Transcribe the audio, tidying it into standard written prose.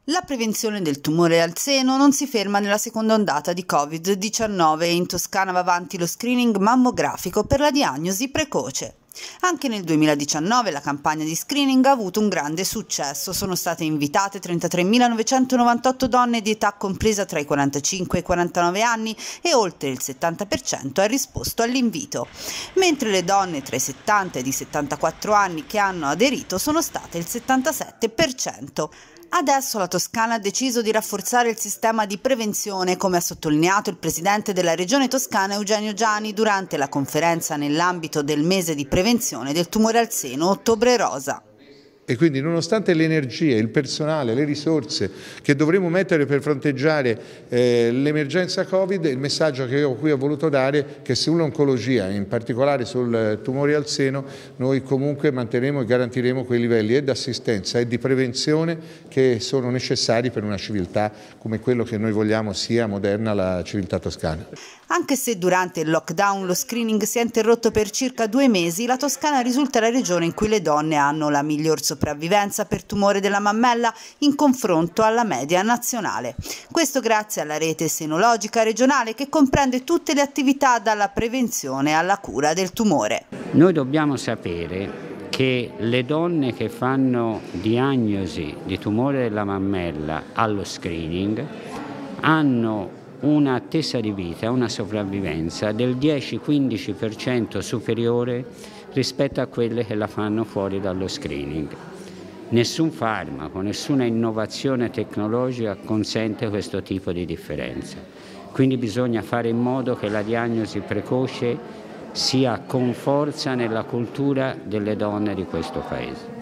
La prevenzione del tumore al seno non si ferma nella seconda ondata di Covid-19 e in Toscana va avanti lo screening mammografico per la diagnosi precoce. Anche nel 2019 la campagna di screening ha avuto un grande successo. Sono state invitate 33.998 donne di età compresa tra i 45 e i 49 anni e oltre il 70% ha risposto all'invito, mentre le donne tra i 70 ed i 74 anni che hanno aderito sono state il 77%. Adesso la Toscana ha deciso di rafforzare il sistema di prevenzione, come ha sottolineato il presidente della Regione Toscana Eugenio Giani durante la conferenza nell'ambito del mese di prevenzione del tumore al seno Ottobre Rosa. E quindi nonostante le energie, il personale, le risorse che dovremo mettere per fronteggiare l'emergenza Covid, il messaggio che io qui ho voluto dare è che sull'oncologia, in particolare sul tumore al seno, noi comunque manterremo e garantiremo quei livelli di assistenza e di prevenzione che sono necessari per una civiltà come quello che noi vogliamo sia moderna la civiltà toscana. Anche se durante il lockdown lo screening si è interrotto per circa 2 mesi, la Toscana risulta la regione in cui le donne hanno la miglior sopravvivenza per tumore della mammella in confronto alla media nazionale. Questo grazie alla rete senologica regionale che comprende tutte le attività dalla prevenzione alla cura del tumore. Noi dobbiamo sapere che le donne che fanno diagnosi di tumore della mammella allo screening hanno un'attesa di vita, una sopravvivenza del 10-15% superiore rispetto a quelle che la fanno fuori dallo screening. Nessun farmaco, nessuna innovazione tecnologica consente questo tipo di differenza. Quindi bisogna fare in modo che la diagnosi precoce sia con forza nella cultura delle donne di questo Paese.